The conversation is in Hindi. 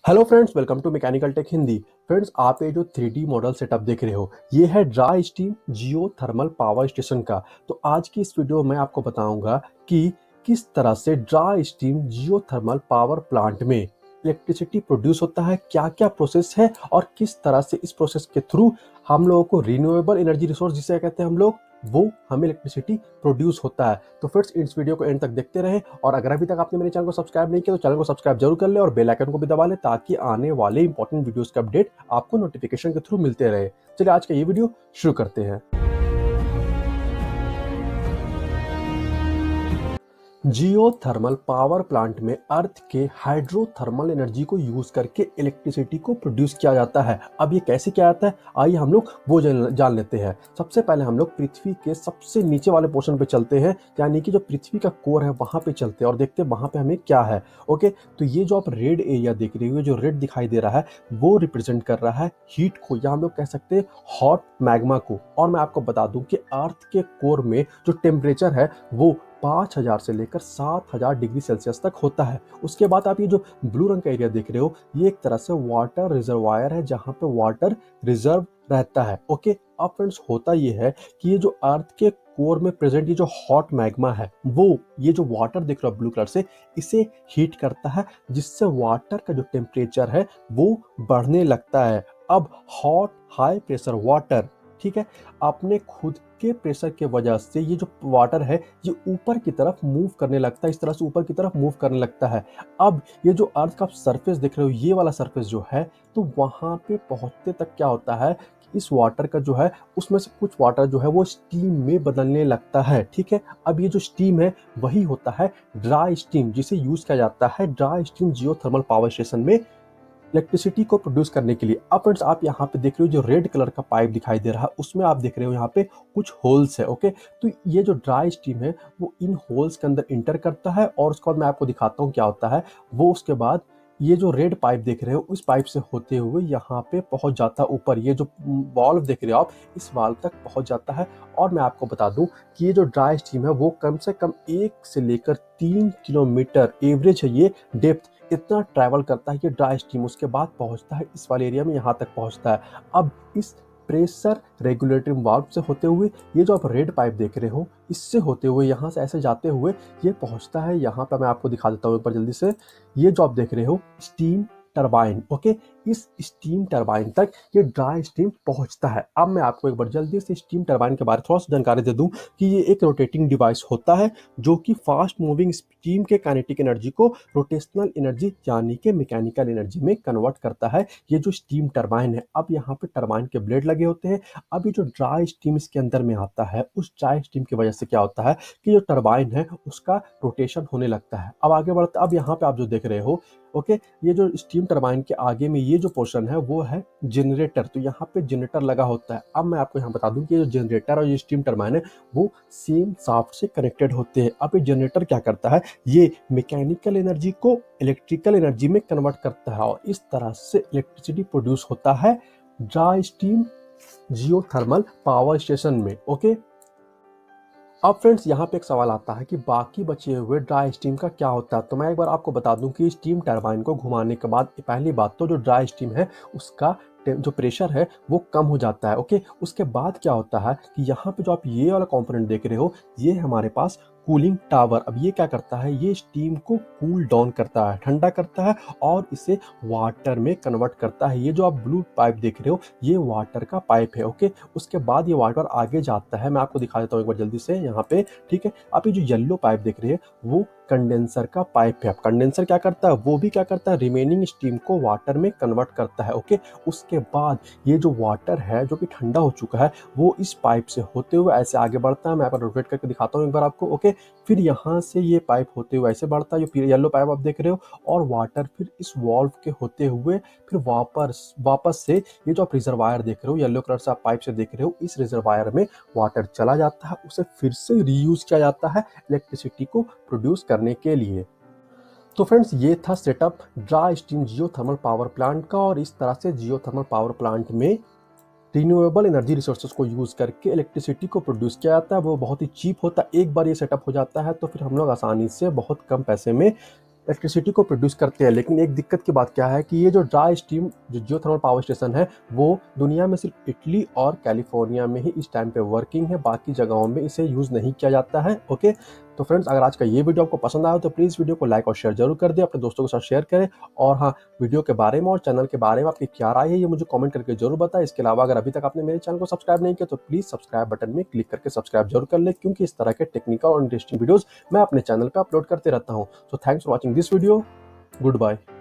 Hello friends, welcome to mechanical tech Hindi. Friends, आप ये जो 3D मॉडल सेटअप देख रहे हो, ये है dry steam geothermal power station का। तो आज की इस वीडियो में आपको बताऊंगा कि किस तरह से dry steam geothermal power plant में इलेक्ट्रिसिटी प्रोड्यूस होता है, क्या क्या प्रोसेस है और किस तरह से इस प्रोसेस के थ्रू हम लोगों को रिन्यूएबल एनर्जी रिसोर्स जिसे कहते हैं हम लोग, वो हमें इलेक्ट्रिसिटी प्रोड्यूस होता है। तो फ्रेंड्स, इस वीडियो को एंड तक देखते रहें और अगर अभी तक आपने मेरे चैनल को सब्सक्राइब नहीं किया तो चैनल को सब्सक्राइब जरूर कर ले और बेल आइकन को भी दबा ले ताकि आने वाले इंपॉर्टेंट वीडियोस के अपडेट आपको नोटिफिकेशन के थ्रू मिलते रहे। चलिए आज का ये वीडियो शुरू करते हैं। जियो थर्मल पावर प्लांट में अर्थ के हाइड्रोथर्मल एनर्जी को यूज करके इलेक्ट्रिसिटी को प्रोड्यूस किया जाता है। अब ये कैसे किया जाता है, आइए हम लोग वो जान लेते हैं। सबसे पहले हम लोग पृथ्वी के सबसे नीचे वाले पोर्शन पे चलते हैं, यानी कि जो पृथ्वी का कोर है वहां पे चलते हैं और देखते हैं वहां पे हमें क्या है। ओके, तो ये जो आप रेड एरिया देख रहे हो, जो रेड दिखाई दे रहा है, वो रिप्रेजेंट कर रहा है हीट को, या हम लोग कह सकते हैं हॉट मैग्मा को। और मैं आपको बता दूं कि अर्थ के कोर में जो टेम्परेचर है वो 5000 से लेकर 7000 डिग्री सेल्सियस तक होता है। उसके बाद आप ये जो ब्लू रंग का एरिया देख रहे हो, ये एक तरह से वाटर रिजर्वायर है जहां पे वाटर रिजर्व रहता है। ओके, अब फ्रेंड्स, होता ये है कि ये जो अर्थ के कोर में प्रेजेंट ये जो हॉट मैग्मा है, वो ये जो वाटर दिख रहा है ब्लू कलर से, इसे हीट करता है, जिससे वाटर का जो टेम्परेचर है वो बढ़ने लगता है। अब हॉट हाई प्रेशर वाटर, ठीक है, अपने खुद के प्रेशर के वजह से ये जो वाटर है ये ऊपर की तरफ मूव करने लगता है, इस तरह से ऊपर की तरफ मूव करने लगता है। अब ये जो अर्थ का सरफेस देख रहे हो, ये वाला सरफेस जो है, तो वहां पे पहुंचते तक क्या होता है कि इस वाटर का जो है, उसमें से कुछ वाटर जो है वो स्टीम में बदलने लगता है। ठीक है, अब ये जो स्टीम है वही होता है ड्राई स्टीम, जिसे यूज किया जाता है dry steam geothermal power station में इलेक्ट्रिसिटी को प्रोड्यूस करने के लिए। अब फ्रेंड्स, आप यहाँ पे देख रहे हो जो रेड कलर का पाइप दिखाई दे रहा है, उसमें आप देख रहे हो यहाँ पे कुछ होल्स है। ओके, तो ये जो ड्राई स्टीम है वो इन होल्स के अंदर इंटर करता है और उसके बाद मैं आपको दिखाता हूँ क्या होता है वो। उसके बाद ये जो रेड पाइप देख रहे हो, उस पाइप से होते हुए यहाँ पे पहुंच जाता है ऊपर। ये जो वाल्व देख रहे हो आप, इस वाल्व तक पहुंच जाता है। और मैं आपको बता दूं कि ये जो ड्राई स्टीम है वो कम से कम 1 से लेकर 3 किलोमीटर एवरेज है ये डेप्थ, इतना ट्रैवल करता है ये ड्राई स्टीम। उसके बाद पहुंचता है इस वाले एरिया में, यहाँ तक पहुंचता है। अब इस प्रेशर रेगुलेटरी वाल्व से होते हुए ये जो आप रेड पाइप देख रहे हो, इससे होते हुए यहाँ से ऐसे जाते हुए ये पहुंचता है यहाँ पर। मैं आपको दिखा देता हूँ एक बार जल्दी से। ये जो आप देख रहे हो स्टीम टरबाइन, ओके, इस स्टीम टरबाइन तक ये ड्राई स्टीम पहुंचता है। अब मैं आपको एक बार जल्दी से स्टीम टरबाइन के बारे में थोड़ा सा जानकारी दे दूं कि ये एक रोटेटिंग डिवाइस होता है जो कि फास्ट मूविंग स्टीम के काइनेटिक एनर्जी को रोटेशनल एनर्जी यानी कि मैकेनिकल एनर्जी में कन्वर्ट करता है। ये जो स्टीम टरबाइन है, अब यहाँ पे टरबाइन के ब्लेड लगे होते हैं। अब ये जो ड्राई स्टीम इसके अंदर में आता है, उस ड्राई स्टीम की वजह से क्या होता है कि जो टरबाइन है उसका रोटेशन होने लगता है। अब आगे बढ़ता, अब यहाँ पे आप जो देख रहे हो, ओके, ये जो स्टीम टरबाइन के आगे में ये जो पोर्शन है वो है जनरेटर। तो यहाँ पे जनरेटर लगा होता है। अब मैं आपको यहाँ बता दूं कि ये जो जनरेटर और ये स्टीम टरबाइन है वो सेम शाफ्ट से कनेक्टेड होते हैं। अब ये जनरेटर क्या करता है, ये मैकेनिकल एनर्जी को इलेक्ट्रिकल एनर्जी में कन्वर्ट करता है और इस तरह से इलेक्ट्रिसिटी प्रोड्यूस होता है dry steam geothermal power station में। ओके, अब फ्रेंड्स, यहाँ पे एक सवाल आता है कि बाकी बचे हुए ड्राई स्टीम का क्या होता है। तो मैं एक बार आपको बता दूं कि स्टीम टरबाइन को घुमाने के बाद पहली बात तो जो ड्राई स्टीम है उसका जो प्रेशर है वो कम हो जाता है। ओके, उसके बाद क्या होता है कि यहाँ पे जो आप ये वाला कंपोनेंट देख रहे हो, ये हमारे पास कूलिंग टावर। अब ये क्या करता है, ये स्टीम को कूल डाउन करता है, ठंडा करता है और इसे वाटर में कन्वर्ट करता है। ये जो आप ब्लू पाइप देख रहे हो, ये वाटर का पाइप है। ओके, उसके बाद ये वाटर आगे जाता है। मैं आपको दिखा देता हूँ एक बार जल्दी से यहाँ पे। ठीक है, आप ये जो येलो पाइप देख रहे हैं वो कंडेंसर का पाइप है। अब कंडेंसर क्या करता है, वो भी क्या करता है, रिमेनिंग स्टीम को वाटर में कन्वर्ट करता है। ओके, उसके बाद ये जो वाटर है जो कि ठंडा हो चुका है, वो इस पाइप से होते हुए ऐसे आगे बढ़ता है। मैं यहाँ पर रोटेट करके दिखाता हूँ एक बार आपको। ओके, फिर यहाँ से ये पाइप होते हुए ऐसे बढ़ता है, जो येलो पाइप आप देख रहे हो, और वाटर फिर इस वॉल्व के होते हुए फिर वापस से ये जो आप रिजर्वायर देख रहे हो, येलो कलर से आप पाइप से देख रहे हो, इस रिजर्वायर में वाटर चला जाता है, उसे फिर से रीयूज किया जाता है इलेक्ट्रिसिटी को प्रोड्यूस करने के लिए। तो फ्रेंड्स, ये था setup dry steam geothermal power plant का, और इस तरह से जियो थर्मल पावर प्लांट में रिन्यूएबल एनर्जी रिसोर्सेज को यूज करके इलेक्ट्रिसिटी को प्रोड्यूस किया जाता है। वो बहुत ही चीप होता है। एक बार ये सेटअप हो जाता है तो फिर हम लोग आसानी से बहुत कम पैसे में इलेक्ट्रिसिटी को प्रोड्यूस करते हैं। लेकिन एक दिक्कत की बात क्या है कि ये जो ड्राई स्टीम जो जियोथर्मल पावर स्टेशन है वो दुनिया में सिर्फ इटली और कैलिफोर्निया में ही इस टाइम पे वर्किंग है, बाकी जगहों में इसे यूज़ नहीं किया जाता है। ओके, तो फ्रेंड्स, अगर आज का ये वीडियो आपको पसंद आया तो प्लीज़ वीडियो को लाइक और शेयर जरूर कर दें, अपने दोस्तों के साथ शेयर करें। और हाँ, वीडियो के बारे में और चैनल के बारे में आपकी क्या राय है ये मुझे कमेंट करके जरूर बताएं। इसके अलावा अगर अभी तक आपने मेरे चैनल को सब्सक्राइब नहीं किया तो प्लीज़ सब्सक्राइब बटन में क्लिक करके सब्सक्राइब जरूर कर ले, क्योंकि इस तरह के टेक्निकल और इंटरेस्टिंग वीडियोज़ मैं अपने चैनल पर अपलोड करते रहता हूँ। So thanks for watching this video. Goodbye.